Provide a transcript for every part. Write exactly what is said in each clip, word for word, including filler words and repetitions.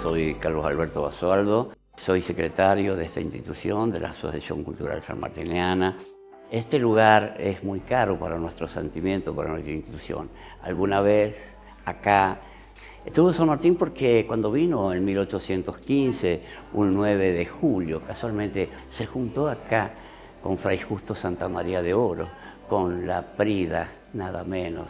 soy Carlos Alberto Basualdo, soy secretario de esta institución, de la Asociación Cultural Sanmartiniana. Este lugar es muy caro para nuestro sentimiento, para nuestra institución. Alguna vez acá estuvo San Martín porque cuando vino en mil ochocientos quince, un nueve de julio, casualmente se juntó acá con Fray Justo Santa María de Oro, con la Prida, nada menos.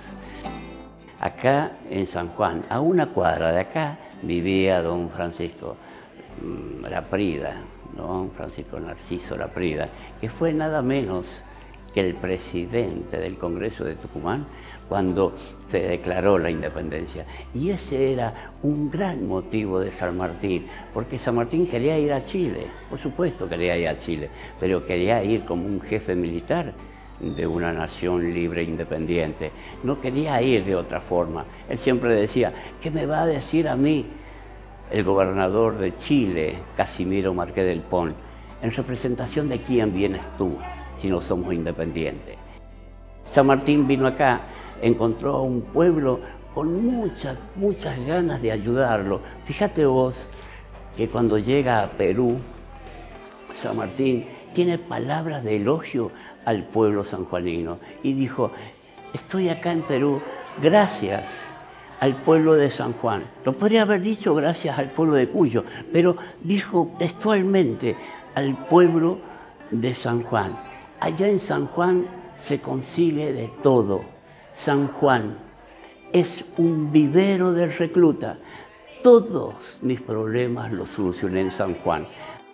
Acá en San Juan, a una cuadra de acá, vivía don Francisco Laprida, don Francisco Narciso Laprida, que fue nada menos que el presidente del Congreso de Tucumán cuando se declaró la independencia. Y ese era un gran motivo de San Martín, porque San Martín quería ir a Chile, por supuesto quería ir a Chile, pero quería ir como un jefe militar de una nación libre e independiente. No quería ir de otra forma. Él siempre decía, ¿qué me va a decir a mí el gobernador de Chile, Casimiro Marqués del Pont? ¿En representación de quién vienes tú si no somos independientes? San Martín vino acá, encontró a un pueblo con muchas, muchas ganas de ayudarlo. Fíjate vos que cuando llega a Perú, San Martín tiene palabras de elogio al pueblo sanjuanino y dijo, estoy acá en Perú gracias al pueblo de San Juan. Lo podría haber dicho gracias al pueblo de Cuyo, pero dijo textualmente al pueblo de San Juan. Allá en San Juan se consigue de todo. San Juan es un vivero del recluta. Todos mis problemas los solucioné en San Juan.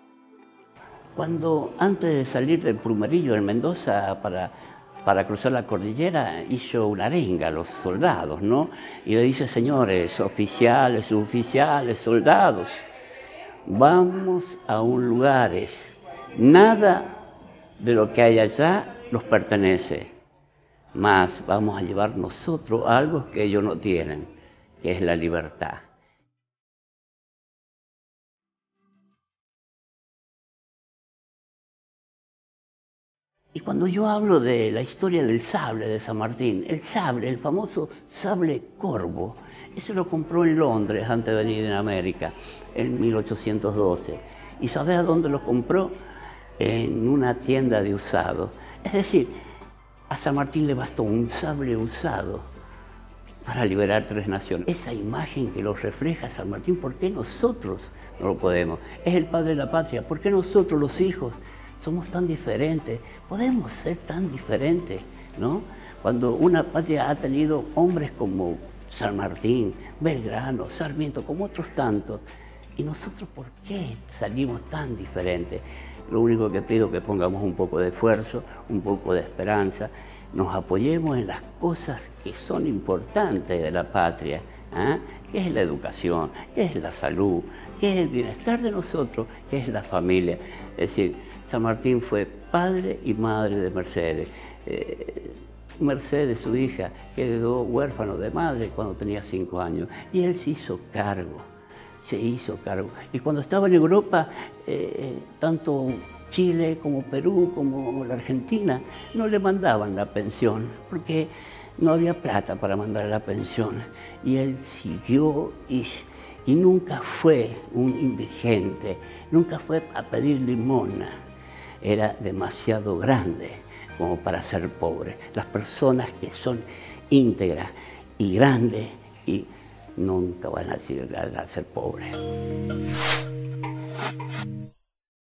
Cuando antes de salir del Plumerillo en Mendoza para, para cruzar la cordillera, hizo una arenga a los soldados, ¿no? Y le dice, señores, oficiales, suboficiales, soldados, vamos a un lugares, nada de lo que hay allá nos pertenece, mas vamos a llevar nosotros algo que ellos no tienen, que es la libertad. Y cuando yo hablo de la historia del sable de San Martín, el sable, el famoso sable corvo, eso lo compró en Londres antes de venir en América, en mil ochocientos doce. ¿Y sabés a dónde lo compró? En una tienda de usado. Es decir, a San Martín le bastó un sable usado para liberar tres naciones. Esa imagen que lo refleja San Martín, ¿por qué nosotros no lo podemos? Es el padre de la patria, ¿por qué nosotros los hijos somos tan diferentes? Podemos ser tan diferentes, ¿no? Cuando una patria ha tenido hombres como San Martín, Belgrano, Sarmiento, como otros tantos, ¿y nosotros por qué salimos tan diferentes? Lo único que pido es que pongamos un poco de esfuerzo, un poco de esperanza, nos apoyemos en las cosas que son importantes de la patria, ¿eh? ¿Qué es la educación? ¿Qué es la salud? ¿Qué es el bienestar de nosotros? ¿Qué es la familia? Es decir, San Martín fue padre y madre de Mercedes. Eh, Mercedes, su hija, quedó huérfano de madre cuando tenía cinco años y él se hizo cargo, se hizo cargo. Y cuando estaba en Europa, eh, tanto Chile como Perú como la Argentina no le mandaban la pensión porque no había plata para mandar la pensión. Y él siguió y, y nunca fue un indigente, nunca fue a pedir limosna. Era demasiado grande como para ser pobre. Las personas que son íntegras y grandes y nunca van a llegar a ser pobres.